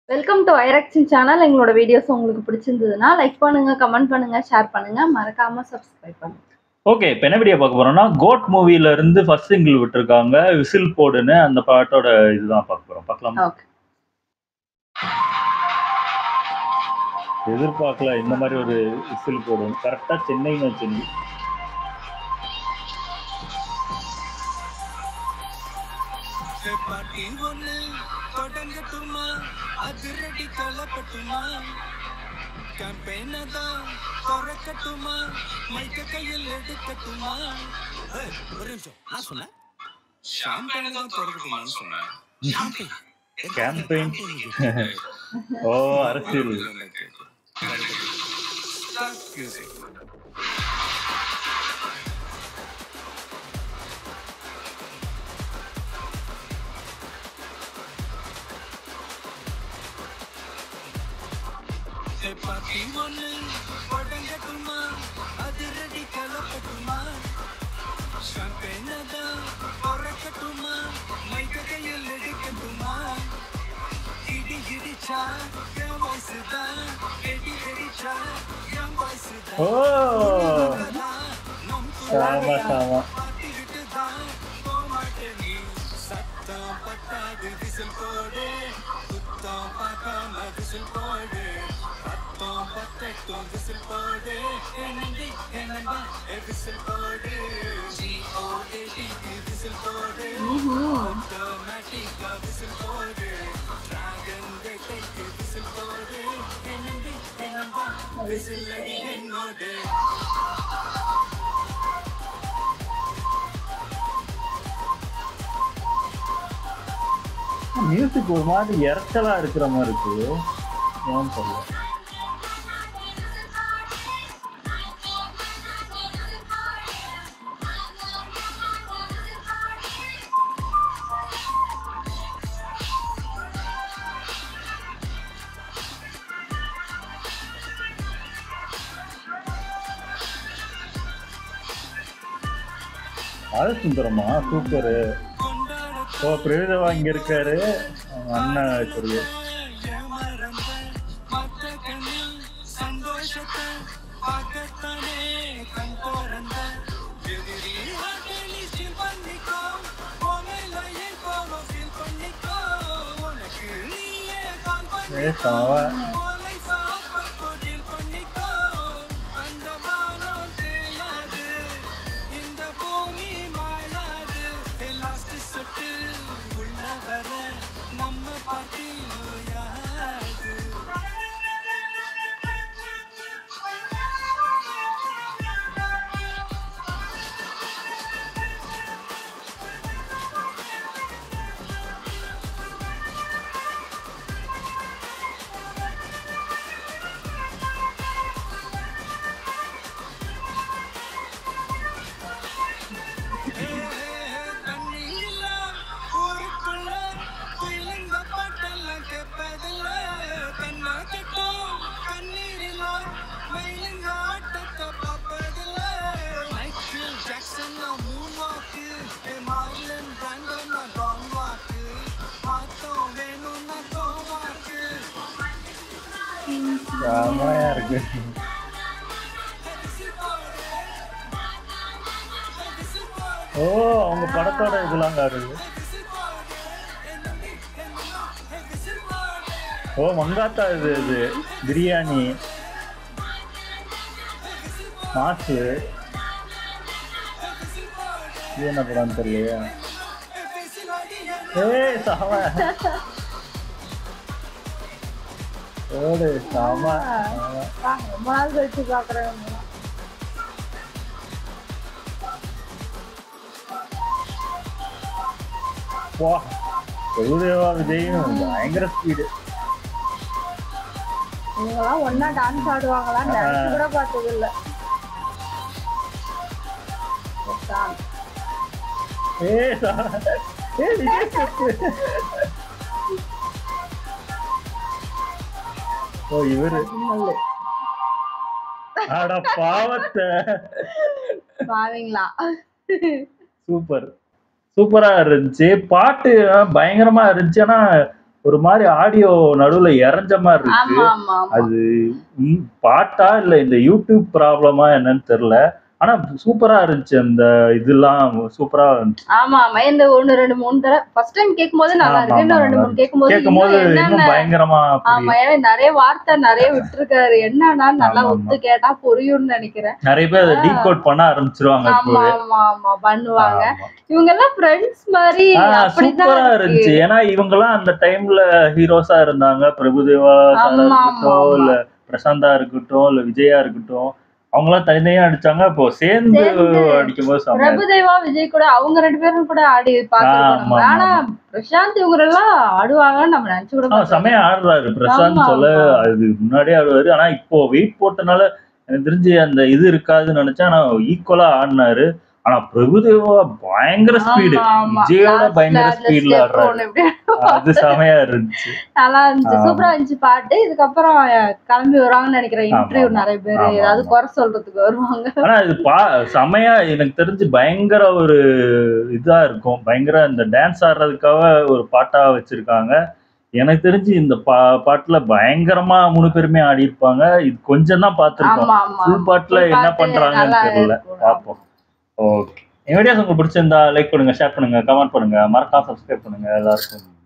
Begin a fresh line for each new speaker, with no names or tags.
Welcome to ஐரக்ஷன் channel. எங்களோட videos உங்களுக்கு பிடிச்சிருந்ததுன்னா லைக் பண்ணுங்க, கமெண்ட் பண்ணுங்க, ஷேர் பண்ணுங்க, மறக்காம சப்ஸ்கிரைப் பண்ணுங்க.
ஓகே, இப்போ என்ன வீடியோ பார்க்க போறோம்னா கோட் மூவில இருந்து ஃபர்ஸ்ட் சிங்கிள் விட்டுருக்காங்க விசில் போடுன்னு. அந்த பாட்டோட இதுதான் பார்க்க போறோம். பார்க்கலாம்.
ஓகே.
எதிர்பார்க்கல இந்த மாதிரி ஒரு விசில் போடும். கரெக்டா சென்னைன்னு சென்னை.
பாட்டி ஒண்ணு தொடங்கட்டுமா, அதிரடி கொல்லப்பட்டுமா, கேம்பெயினை தான் திறக்கட்டுமா, மைக்க கையில் எடுக்கட்டுமா. ஒரு நிமிஷம், நான் சொன்னேன் ஷாம்பெயினை தான் திறக்கட்டுமான்னு சொன்னேன்.
கேம்பெயின். ஓ, அரசியல்.
பாட்டி ஒண்ணு தொடங்கட்டுமா, அதிரடி கொல்லப்பட்டுமா, ஷாம்பெயினை தான் திறக்கட்டுமா, மைக்க கையில் எடுக்கட்டுமா. இடி இடிச்சா என் வாய்ஸ் தான், எடி எடிச்சா என் வாய்ஸ் தான்.
ஓ, சாமா சாமா.
பாட்டிக்கிட்டு தான் போமாட்டே நீ, சத்தம் பட்டாது விசில் போடு, குத்தம் பார்க்காம விசில் போடு, பத்தம் பத்தட்டும் விசில் போடு, என்னண்டி என்னண்டா விசில் போடு, GOATக்கு விசில் போடு, ஆட்டோமேட்டிக்கா விசில் போடு, டிராகன் வேட்டைக்கு விசில் போடு, என்னண்டி என்னண்டா விசில் அடி என்னோடு.
மியூசிக் ஒரு மாதிரி இறச்சலா இருக்கிற மாதிரி இருக்கு. ஏன்னு தெரியல. சுந்தரமா சூப்பரு. ஓ, பிரேதவா இங்க இருக்காரு. அண்ணன் சொல்லு. செமையா இருக்கு. ஓ, அவங்க படத்தோட இதெல்லாம் இருக்கு. ஓ, மங்காத்தா. இது இது பிரியாணி மாசு. இது என்ன படம் தெரியலையா? ஏய் சாம. ஓடு சாம.
ரொம்ப நாள் கழிச்சு பாக்குறேன்.
வா, பிரபுதேவா விஜயும் பயங்கர ஸ்பீடு.
இவங்கெல்லாம் ஒன்னா டான்ஸ் ஆடுவாங்களா? டான்ஸ் கூட பார்த்தது இல்ல.
ஓ, இவரு அட பாவத்தை.
பாவீங்களா?
சூப்பர் சூப்பரா இருந்துச்சு. பாட்டு பயங்கரமா இருந்துச்சு. ஆனா ஒரு மாதிரி ஆடியோ நடுவுல இறஞ்ச மாதிரி இருக்கு.
ஆமா ஆமா ஆமா
அது பாட்டா இல்ல இந்த யூடியூப் ப்ராப்ளமா என்னன்னு தெரியல. ஆனா சூப்பரா இருந்துச்சு. அந்த இதெல்லாம் சூப்பரா இருந்துச்சு.
ஆமா ஆமா இந்த 1 2 3 தடவை ஃபர்ஸ்ட் டைம் கேட்கும்போது நல்லா இருக்கு. இன்னும் 2 3 கேட்கும்போது
கேட்கும்போது இன்னும் பயங்கரமா
ஆமா ஏன்னா நிறைய வார்த்தை நிறைய விட்டுருக்காரு. என்னன்னா நல்லா ஒத்து கேட்டா புரியும்னு நினைக்கிறேன்.
நிறைய பேர் அதை டீகோட் பண்ண ஆரம்பிச்சிருவாங்க.
ஆமா ஆமா ஆமா பண்ணுவாங்க. இவங்க எல்லாம் ஃப்ரெண்ட்ஸ் மாதிரி
சூப்பரா இருந்துச்சு. ஏன்னா இவங்க எல்லாம் அந்த டைம்ல ஹீரோஸா இருந்தாங்க. பிரபுதேவா இருக்கட்டும், இல்ல பிரசாந்தா இருக்கட்டும், இல்ல விஜயா இருக்கட்டும், அவங்க எல்லாம் தனித்தனியா அடிச்சாங்க. இப்போ சேர்ந்து அடிக்கும் போது
பிரபுதேவா விஜய் கூட அவங்க 2 பேரும் கூட ஆடி பாத்துருக்கோம். ஆனா பிரசாந்த் இவங்க எல்லாம் ஆடுவாங்கன்னு நம்ம நினைச்சு கூட
செமையா ஆடுறாரு பிரசாந்த். சொல்ல அது முன்னாடியே ஆடுவாரு. ஆனா இப்போ வெயிட் போட்டனால எனக்கு தெரிஞ்சு அந்த இது இருக்காதுன்னு நினைச்சேன். ஆனா ஈக்குவலா ஆடினாரு. ஆனா பிரபுதேவா பயங்கர ஸ்பீடு, விஜயோட பயங்கர ஸ்பீட்ல ஆடுறாரு. அது செமையா இருந்துச்சு.
நல்லா இருந்துச்சு. சூப்பரா இருந்துச்சு பாட்டு. இதுக்கப்புறம் கிளம்பி வருவாங்கன்னு நினைக்கிறேன். இன்டர்வியூ நிறைய பேர் ஏதாவது குறை சொல்றதுக்கு வருவாங்க.
ஆனா இது செமையா எனக்கு தெரிஞ்சு பயங்கர ஒரு இதா இருக்கும். பயங்கர இந்த டான்ஸ் ஆடுறதுக்காக ஒரு பாட்டா வச்சிருக்காங்க. எனக்கு தெரிஞ்சு இந்த பாட்டுல பயங்கரமா 3 பேருமே ஆடி இருப்பாங்க. இது கொஞ்சம் தான் பாத்துருக்கோம். ஃபுல் பாட்டுல என்ன பண்றாங்கன்னு தெரியல. பாப்போம். ஓகே, என் வீடியோஸ் உங்களுக்கு பிடிச்சிருந்தா லைக் பண்ணுங்க, ஷேர் பண்ணுங்க, கமெண்ட் பண்ணுங்க, மறக்காம சப்ஸ்கிரைப் பண்ணுங்க. எல்லாருக்கும்